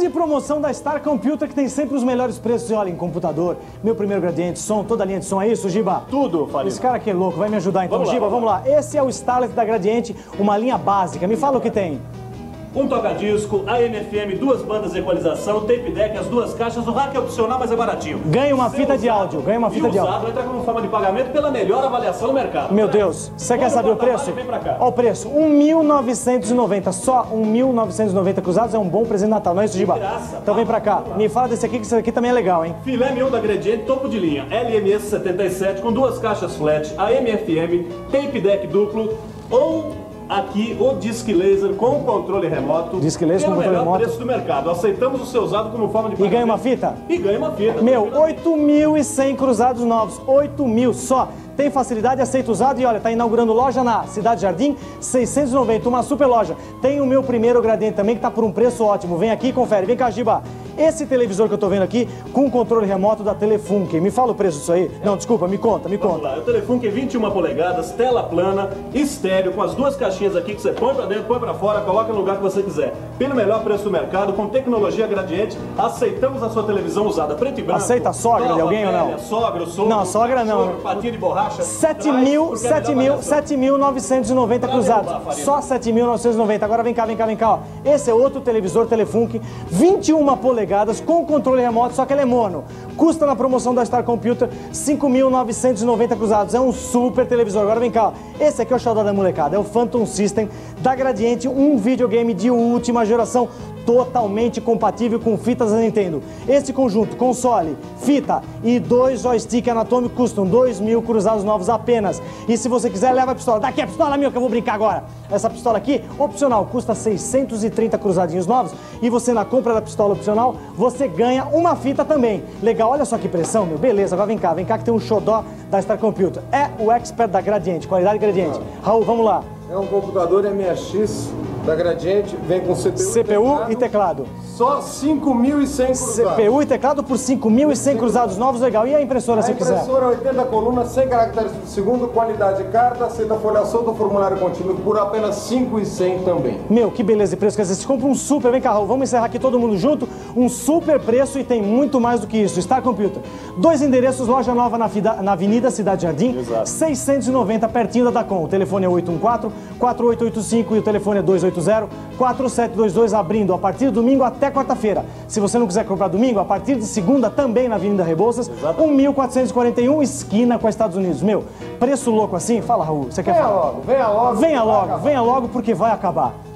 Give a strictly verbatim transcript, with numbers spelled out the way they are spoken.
Grande promoção da Star Computer, que tem sempre os melhores preços. E olha, em computador, meu primeiro gradiente, som, toda a linha de som. É isso, Giba? Tudo, Farina. Esse cara aqui é louco, vai me ajudar então. Vamos Giba, lá, vamos lá. lá. Esse é o Starlet da Gradiente, uma linha básica. Me fala o que tem. Um toca-disco, A M F M, duas bandas de equalização, tape deck, as duas caixas, o rack é opcional, mas é baratinho. Ganha uma fita de áudio, ganha uma fita de áudio. Entra como forma de pagamento pela melhor avaliação no mercado. Meu Deus, você quer saber o preço? Vem pra cá. Olha o preço, um mil novecentos e noventa, só um mil novecentos e noventa cruzados, é um bom presente de Natal, não é isso, Giba? Graça, então vem pra cá, me fala desse aqui, que esse aqui também é legal, hein? Filé mignon da Gradiente, topo de linha, L M S setenta e sete, com duas caixas flat, A M F M, tape deck duplo, ou... aqui o disque laser com controle remoto. Disque laser com controle remoto. Preço do mercado. Aceitamos o seu usado como forma de pagamento. E ganha uma fita? E ganha uma fita. Meu, oito mil e cem cruzados novos. oito mil só. Tem facilidade, aceita usado e olha, tá inaugurando loja na Cidade Jardim, seiscentos e noventa, uma super loja. Tem o meu primeiro gradiente também que tá por um preço ótimo. Vem aqui e confere. Vem cá, Giba. Esse televisor que eu tô vendo aqui, com controle remoto da Telefunken. Me fala o preço disso aí? Não, desculpa, me conta, me Vamos conta. Lá. O Telefunken vinte e uma polegadas, tela plana, estéreo, com as duas caixinhas aqui que você põe pra dentro, põe pra fora, coloca no lugar que você quiser. Pelo melhor preço do mercado, com tecnologia Gradiente, aceitamos a sua televisão usada preto e branco. Aceita a sogra de alguém velha, ou não? Sogra, sogro, não, sogra não. Sogro, patinha de borracha. sete mil, sete mil, sete mil novecentos e noventa cruzados. Só sete mil novecentos e noventa. Agora vem cá, vem cá, vem cá, ó. Esse é outro televisor Telefunken, vinte e uma polegadas, com controle remoto, só que ele é mono. Custa na promoção da Star Computer cinco mil novecentos e noventa cruzados. É um super televisor. Agora vem cá, ó. Esse aqui é o xodó da molecada, é o Phantom System da Gradiente, um videogame de última geração, totalmente compatível com fitas da Nintendo. Esse conjunto, console, fita e dois joystick anatômicos custam dois mil cruzados novos apenas. E se você quiser, leva a pistola. Daqui a pistola minha que eu vou brincar agora. Essa pistola aqui, opcional, custa seiscentos e trinta cruzadinhos novos. E você, na compra da pistola opcional, você ganha uma fita também. Legal, olha só que pressão, meu. Beleza, agora vem cá, vem cá que tem um xodó da Star Computer. É o Expert da Gradiente, qualidade Gradiente. Raul, vamos lá. É um computador M S X da Gradiente, vem com C P U, C P U e teclado. Só cinco mil e cem cruzados. C P U e teclado por cinco mil e cem cruzados novos, legal. E a impressora, se quiser? A impressora oitenta colunas, cem caracteres por segundo, qualidade de carta, aceita folheação do formulário contínuo por apenas cinco mil e cem também. Meu, que beleza de preço, quer dizer, você compra um super, vem cá, Raul, vamos encerrar aqui todo mundo junto, um super preço e tem muito mais do que isso. Star Computer, dois endereços, loja nova na, Fida, na Avenida Cidade Jardim, exato, seiscentos e noventa, pertinho da Dacom. O telefone é oito um quatro, quatro oito oito cinco e o telefone é dois oito zero, quatro sete dois dois, abrindo a partir de domingo até quarta-feira. Se você não quiser comprar domingo, a partir de segunda também na Avenida Rebouças, um mil quatrocentos e quarenta e um, esquina com os Estados Unidos. Meu, preço louco assim? Fala, Raul, você quer venha falar? Logo, venha logo, venha logo, venha logo porque vai acabar.